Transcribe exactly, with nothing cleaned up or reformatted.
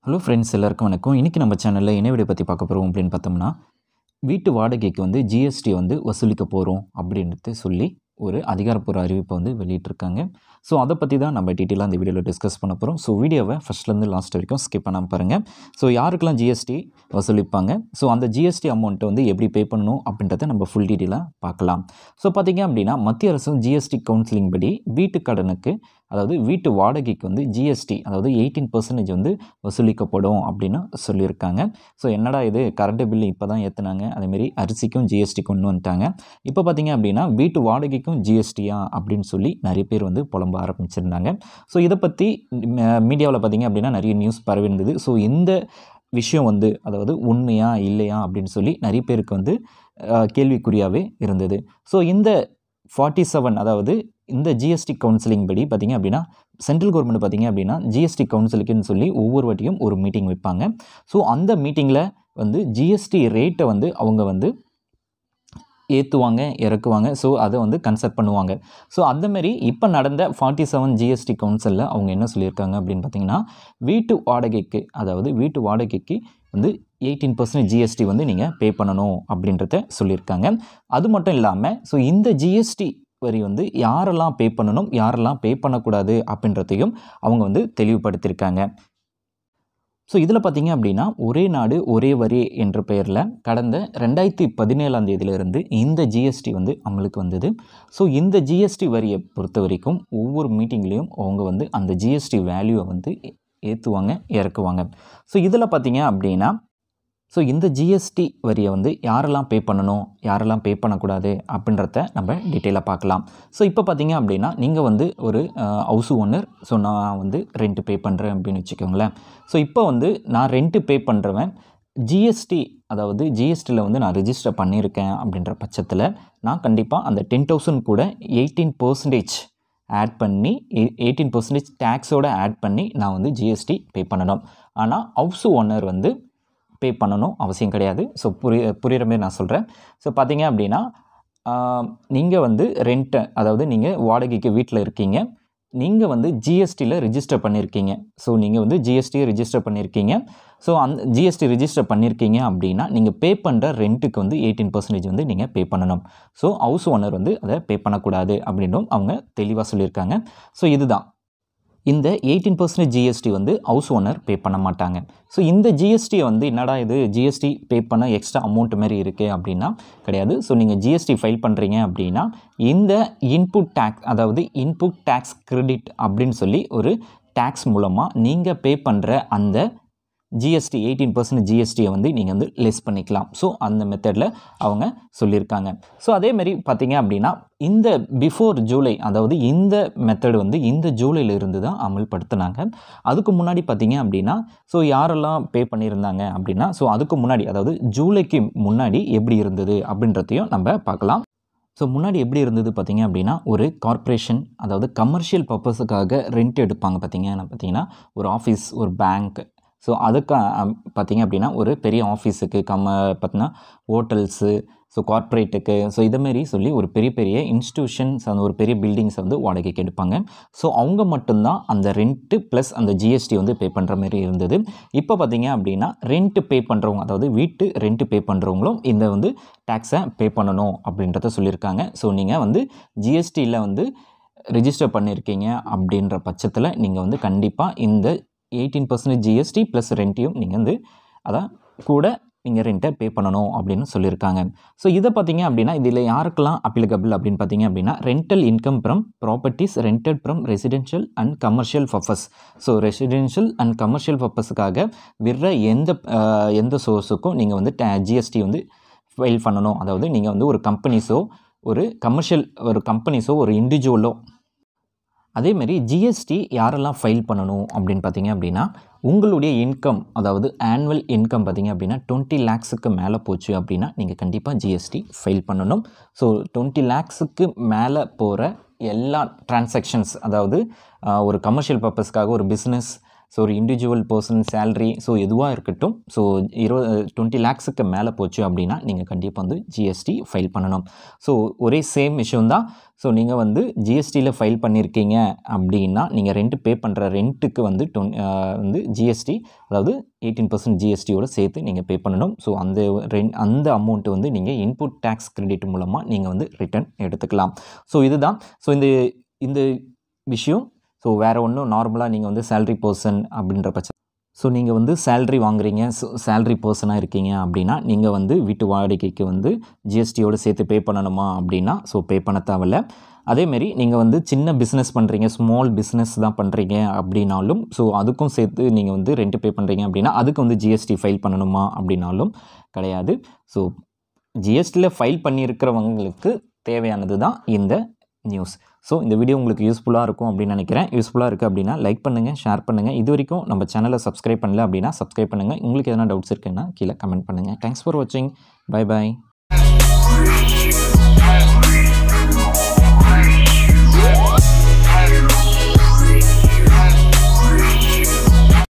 Hello friends, எல்லாருக்கும் வணக்கம். இன்றைக்கி நம்ம சேனலில் என்ன வீடியோ பற்றி பார்க்க போகிறோம் அப்படின்னு பார்த்தோம்னா, வீட்டு வாடகைக்கு வந்து ஜிஎஸ்டி வந்து வசூலிக்க போகிறோம் அப்படின்றது சொல்லி ஒரு அதிகாரப்பூர்வ அறிவிப்பை வந்து வெளியிட்டிருக்காங்க. ஸோ அதை பற்றி தான் நம்ம டீட்டெயிலாக அந்த வீடியோவில் டிஸ்கஸ் பண்ண போகிறோம். ஸோ வீடியோவை ஃபஸ்ட்லேருந்து லாஸ்ட் வரைக்கும் ஸ்கிப் பண்ணாமல் பாருங்கள். ஸோ யாருக்கெல்லாம் ஜிஎஸ்டி வசூலிப்பாங்க, ஸோ அந்த ஜிஎஸ்டி அமௌண்ட்டை வந்து எப்படி பே பண்ணணும் அப்படின்றத நம்ம ஃபுல் டீட்டெயிலாக பார்க்கலாம். ஸோ பார்த்திங்க அப்படின்னா, மத்திய அரசும் ஜிஎஸ்டி கவுன்சிலிங் படி வீட்டு கடனுக்கு, அதாவது வீட்டு வாடகைக்கு வந்து ஜிஎஸ்டி அதாவது எயிட்டீன் பர்சன்டேஜ் வந்து வசூலிக்கப்படும் அப்படின்னு சொல்லியிருக்காங்க. ஸோ என்னடா இது, கரண்ட் பில்லு இப்போ தான் ஏற்றுனாங்க, அதேமாரி அரிசிக்கும் ஜிஎஸ்டி கொண்டு வந்துட்டாங்க, இப்போ பார்த்திங்க அப்படின்னா வீட்டு வாடகைக்கும் ஜிஎஸ்டியா அப்படின்னு சொல்லி நிறைய பேர் வந்து புலம்ப ஆரம்பிச்சிருந்தாங்க. ஸோ இதை பற்றி மீடியாவில் பார்த்திங்க அப்படின்னா நிறைய நியூஸ் பரவி இருந்தது. ஸோ இந்த விஷயம் வந்து அதாவது உண்மையா இல்லையா அப்படின்னு சொல்லி நிறைய பேருக்கு வந்து கேள்விக்குறியாகவே இருந்தது. ஸோ இந்த ஃபார்ட்டி செவன் அதாவது இந்த ஜிஎஸ்டி கவுன்சிலிங் படி பார்த்திங்க அப்படின்னா, சென்ட்ரல் கவர்மெண்ட் பார்த்திங்க அப்படின்னா ஜிஎஸ்டி கவுன்சிலுக்குன்னு சொல்லி ஒவ்வொரு வாட்டியும் ஒரு மீட்டிங் வைப்பாங்க. ஸோ அந்த மீட்டிங்கில் வந்து ஜிஎஸ்டி ரேட்டை வந்து அவங்க வந்து ஏற்றுவாங்க, இறக்குவாங்க. ஸோ அதை வந்து கன்சல்ட் பண்ணுவாங்க. ஸோ அந்தமாரி இப்போ நடந்த ஃபார்ட்டி செவன் ஜிஎஸ்டி கவுன்சிலில் அவங்க என்ன சொல்லியிருக்காங்க அப்படின்னு பார்த்திங்கன்னா, வீட்டு வாடகைக்கு அதாவது வீட்டு வாடகைக்கு வந்து எயிட்டீன் பர்சன்டேஜ் ஜிஎஸ்டி வந்து நீங்கள் பே பண்ணணும் அப்படின்றத சொல்லியிருக்காங்க. அது மட்டும் இல்லாமல் ஸோ இந்த ஜிஎஸ்டி வரி வந்து யாரெல்லாம் பே பண்ணணும், யாரெல்லாம் பே பண்ணக்கூடாது அப்படின்றதையும் அவங்க வந்து தெளிவுபடுத்தியிருக்காங்க. ஸோ இதில் பார்த்திங்க அப்படின்னா, ஒரே நாடு ஒரே வரி என்ற பெயரில் கடந்த ரெண்டாயிரத்தி பதினேழாம் தேதியிலிருந்து இந்த ஜிஎஸ்டி வந்து அமலுக்கு வந்தது. ஸோ இந்த ஜிஎஸ்டி வரியை பொறுத்த வரைக்கும் ஒவ்வொரு மீட்டிங்லேயும் அவங்க வந்து அந்த ஜிஎஸ்டி வேல்யூவை வந்து ஏற்றுவாங்க, இறக்குவாங்க. ஸோ இதில் பார்த்திங்க அப்படின்னா, ஸோ இந்த ஜிஎஸ்டி வரியை வந்து யாரெல்லாம் பே பண்ணணும், யாரெல்லாம் பே பண்ணக்கூடாது அப்படின்றத நம்ம டீட்டெயிலாக பார்க்கலாம். ஸோ இப்போ பார்த்திங்க அப்படின்னா, நீங்கள் வந்து ஒரு ஹவுஸ் ஓனர், ஸோ நான் வந்து ரெண்ட்டு பே பண்ணுறேன் அப்படின்னு வச்சுக்கோங்களேன். ஸோ இப்போ வந்து நான் ரெண்ட்டு பே பண்ணுறவன் ஜிஎஸ்டி அதாவது ஜிஎஸ்டியில் வந்து நான் ரிஜிஸ்டர் பண்ணியிருக்கேன் அப்படின்ற பட்சத்தில் நான் கண்டிப்பாக அந்த டென் தௌசண்ட் கூட எயிட்டீன் பர்சன்டேஜ் ஆட் பண்ணி எயிட்டீன் பர்சன்டேஜ் டேக்ஸோடு ஆட் பண்ணி நான் வந்து ஜிஎஸ்டி பே பண்ணணும். ஆனால் ஹவுஸ் ஓனர் வந்து பே பண்ணணும் அவசியம் கிடையாது. ஸோ புரிய புரிகிற மாரி நான் சொல்கிறேன். ஸோ பார்த்தீங்க அப்படின்னா, நீங்கள் வந்து ரெண்ட்டை அதாவது நீங்கள் வாடகைக்கு வீட்டில் இருக்கீங்க, நீங்கள் வந்து ஜிஎஸ்டியில் ரிஜிஸ்டர் பண்ணியிருக்கீங்க. ஸோ நீங்கள் வந்து ஜிஎஸ்டியை ரிஜிஸ்டர் பண்ணியிருக்கீங்க. ஸோ அந்த ஜிஎஸ்டி ரிஜிஸ்டர் பண்ணியிருக்கீங்க அப்படின்னா நீங்கள் பே பண்ணுற ரெண்ட்டுக்கு வந்து எயிட்டீன் பர்சன்டேஜ் வந்து நீங்கள் பே பண்ணணும். ஸோ ஹவுஸ் ஓனர் வந்து அதை பே பண்ணக்கூடாது அப்படின்னும் அவங்க தெளிவாக சொல்லியிருக்காங்க. ஸோ இதுதான் இந்த எயிட்டீன் பர்சன்டேஜ் ஜிஎஸ்டி வந்து ஹவுஸ் ஓனர் பே பண்ண மாட்டாங்க. ஸோ இந்த ஜிஎஸ்டியை வந்து என்னடா இது ஜிஎஸ்டி பே பண்ண எக்ஸ்ட்ரா அமௌண்ட் மாதிரி இருக்குது அப்படின்னா கிடையாது. ஸோ நீங்கள் ஜிஎஸ்டி ஃபைல் பண்ணுறீங்க அப்படின்னா இந்த இன்புட் டேக்ஸ் அதாவது இன்புட் டேக்ஸ் கிரெடிட் அப்படின்னு சொல்லி ஒரு டேக்ஸ் மூலமாக நீங்கள் பே பண்ணுற அந்த ஜிஎஸ்டி எயிட்டீன் பர்சன்ட் ஜிஎஸ்டியை வந்து நீங்கள் வந்து லெஸ் பண்ணிக்கலாம். ஸோ அந்த மெத்தடில் அவங்க சொல்லியிருக்காங்க. ஸோ அதேமாரி பார்த்திங்க அப்படின்னா, இந்த பிஃபோர் ஜூலை அதாவது இந்த மெத்தடு வந்து இந்த ஜூலையிலிருந்து தான் அமல்படுத்தினாங்க. அதுக்கு முன்னாடி பார்த்திங்க அப்படின்னா, ஸோ யாரெல்லாம் பே பண்ணியிருந்தாங்க அப்படின்னா, ஸோ அதுக்கு முன்னாடி அதாவது ஜூலைக்கு முன்னாடி எப்படி இருந்தது அப்படின்றதையும் நம்ம பார்க்கலாம். ஸோ முன்னாடி எப்படி இருந்தது பார்த்திங்க அப்படின்னா, ஒரு கார்ப்பரேஷன் அதாவது கமர்ஷியல் பர்பஸுக்காக ரெண்ட் எடுப்பாங்க பார்த்திங்கன்னா பார்த்திங்கன்னா ஒரு ஆஃபீஸ், ஒரு பேங்க். ஸோ அதுக்கு பார்த்திங்க அப்படின்னா ஒரு பெரிய ஆஃபீஸுக்கு கம்ம பார்த்திங்கன்னா ஹோட்டல்ஸு, ஸோ கார்ப்பரேட்டுக்கு, ஸோ இதேமாரி சொல்லி ஒரு பெரிய பெரிய இன்ஸ்டியூஷன்ஸ் அந்த ஒரு பெரிய பில்டிங்ஸை வந்து வாடகைக்கு எடுப்பாங்க. ஸோ அவங்க மட்டும்தான் அந்த ரெண்ட்டு ப்ளஸ் அந்த ஜிஎஸ்டி வந்து பே பண்ணுற மாதிரி இருந்தது. இப்போ பார்த்திங்க அப்படின்னா ரெண்ட்டு பே பண்ணுறவங்க அதாவது வீட்டு ரெண்ட்டு பே பண்ணுறவங்களும் இந்த வந்து டேக்ஸை பே பண்ணணும் அப்படின்றத சொல்லியிருக்காங்க. ஸோ நீங்கள் வந்து ஜிஎஸ்டியில் வந்து ரிஜிஸ்டர் பண்ணியிருக்கீங்க அப்படின்ற பட்சத்தில் நீங்கள் வந்து கண்டிப்பாக இந்த எயிட்டீன் பர்சன்டேஜ் ஜிஎஸ்டி ப்ளஸ் ரெண்ட்டையும் நீங்கள் வந்து அதான் கூட நீங்கள் ரெண்ட்டை பே பண்ணணும் அப்படின்னு சொல்லியிருக்காங்க. ஸோ இதை பார்த்திங்க அப்படின்னா இதில் யாருக்கெல்லாம் அப்ளிகபிள் அப்படின்னு பார்த்திங்க அப்படின்னா, rental income from properties rented from residential and commercial purpose. So residential and commercial பர்பஸுக்காக விடுற எந்த எந்த சோர்ஸுக்கும் நீங்கள் வந்து ஜிஎஸ்டி வந்து ஃபைல் பண்ணணும். அதாவது நீங்கள் வந்து ஒரு கம்பெனிஸோ ஒரு கமர்ஷியல் ஒரு கம்பெனிஸோ ஒரு இண்டிவிஜுவலோ அதேமாரி ஜிஎஸ்டி யாரெல்லாம் ஃபைல் பண்ணணும் அப்படின்னு பார்த்திங்க அப்படின்னா, உங்களுடைய இன்கம் அதாவது ஆனுவல் இன்கம் பார்த்திங்க அப்படின்னா டுவெண்ட்டி லேக்ஸுக்கு மேலே போச்சு அப்படின்னா நீங்கள் கண்டிப்பாக ஜிஎஸ்டி ஃபைல் பண்ணணும். ஸோ டுவெண்ட்டி லேக்ஸுக்கு மேலே போகிற எல்லா டிரான்சாக்ஷன்ஸ் அதாவது ஒரு கமர்ஷியல் பர்பஸ்க்காக ஒரு பிஸ்னஸ், ஸோ ஒரு இண்டிவிஜுவல் பர்சன் சேலரி ஸோ எதுவாக இருக்கட்டும் ஸோ இருபது டுவெண்ட்டி லேக்ஸுக்கு மேலே போச்சு அப்படின்னா நீங்கள் கண்டிப்பாக வந்து ஜிஎஸ்டி ஃபைல் பண்ணணும். ஸோ ஒரே சேம் விஷயம் தான். ஸோ நீங்கள் வந்து ஜிஎஸ்டியில் ஃபைல் பண்ணியிருக்கீங்க அப்படின்னா நீங்கள் ரெண்ட் பே பண்ணுற ரெண்ட்டுக்கு வந்து டொன் வந்து ஜிஎஸ்டி அதாவது எயிட்டீன் பர்சன்ட் ஜிஎஸ்டியோடு சேர்த்து நீங்கள் பே பண்ணணும். ஸோ அந்த ரெண்ட் அந்த அமௌண்ட்டு வந்து நீங்கள் இன்புட் டேக்ஸ் கிரெடிட் மூலமாக நீங்கள் வந்து ரிட்டர்ன் எடுத்துக்கலாம். ஸோ இதுதான். ஸோ இந்த இந்த விஷயம் ஸோ வேறு ஒன்றும் நார்மலாக நீங்கள் வந்து சேலரி பர்சன் அப்படின்ற பட்சம் ஸோ நீங்கள் வந்து சேலரி வாங்குறீங்க ஸோ சேலரி பர்சனாக இருக்கீங்க அப்படின்னா நீங்கள் வந்து வீட்டு வாடகைக்கு வந்து ஜிஎஸ்டியோடு சேர்த்து பே பண்ணணுமா அப்படின்னா ஸோ பே பண்ண தேவையில்ல. அதேமாரி நீங்கள் வந்து சின்ன பிஸ்னஸ் பண்ணுறீங்க ஸ்மால் பிஸ்னஸ் தான் பண்ணுறீங்க அப்படின்னாலும் ஸோ அதுக்கும் சேர்த்து நீங்கள் வந்து ரெண்ட் பே பண்ணுறீங்க அப்படின்னா அதுக்கு வந்து ஜிஎஸ்டி ஃபைல் பண்ணணுமா அப்படின்னாலும் கிடையாது. ஸோ ஜிஎஸ்டியில் ஃபைல் பண்ணியிருக்கிறவங்களுக்கு தேவையானது தான் இந்த நியூஸ். ஸோ இந்த வீடியோ உங்களுக்கு யூஸ்ஃபுல்லாக இருக்கும் அப்படின்னு நினைக்கிறேன். யூஸ்ஃபுல்லாக இருக்குது அப்படின்னா லைக் பண்ணுங்கள், ஷேர் பண்ணுங்கள். இது வரைக்கும் நம்ம சேனலை சப்ஸ்கிரைப் பண்ணல அப்படின்னா சப்ஸ்கிரைப் பண்ணுங்கள். உங்களுக்கு எதனா டவுட்ஸ் இருக்குன்னா கீழே கமெண்ட் பண்ணுங்கள். தேங்க்ஸ் ஃபார் வாட்சிங். பை பாய்.